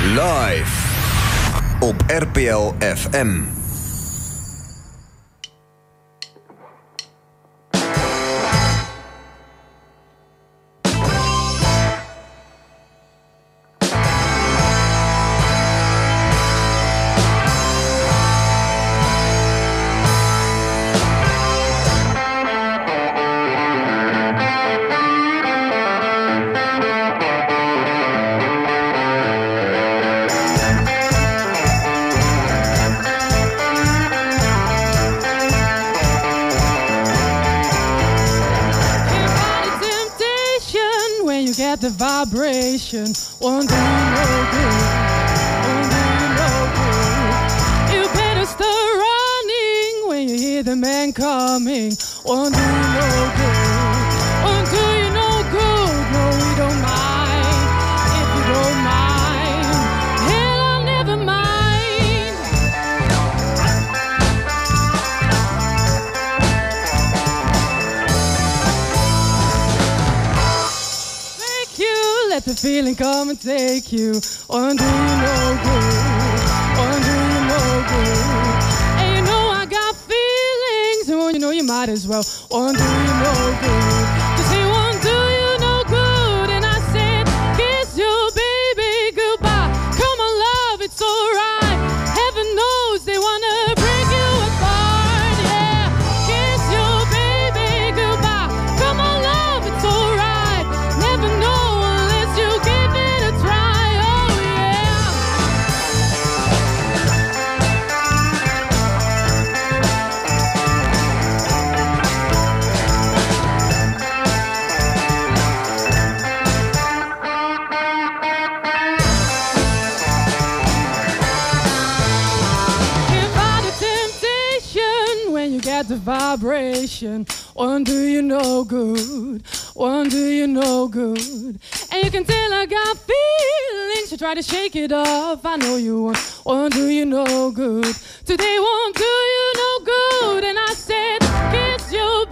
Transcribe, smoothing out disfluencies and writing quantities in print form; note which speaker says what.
Speaker 1: Live op RPL FM.
Speaker 2: The vibration won't do you no good, won't do you no good. You better start running when you hear the man coming. Won't do you no good, won't do you no good. No, we don't mind if you don't mind. Hell, I'll never mind. Let the feeling come and take you. Won't do you no good, won't do you no good. And you know I got feelings, and you know you might as well. Won't do you no good, 'cause he won't do you no good. And I said, kiss your baby goodbye. Come on, love, it's alright. Heaven knows they wanna break you apart, yeah. Kiss your baby goodbye. Come on, love, it's alright. Never know. You give it a try, oh yeah. Can't fight the temptation when you get the vibration. Won't do you no good, won't do you no good. And you can tell I got feelings, you try to shake it off. I know you won't do you no good. Today won't do you no good. And I said, kiss your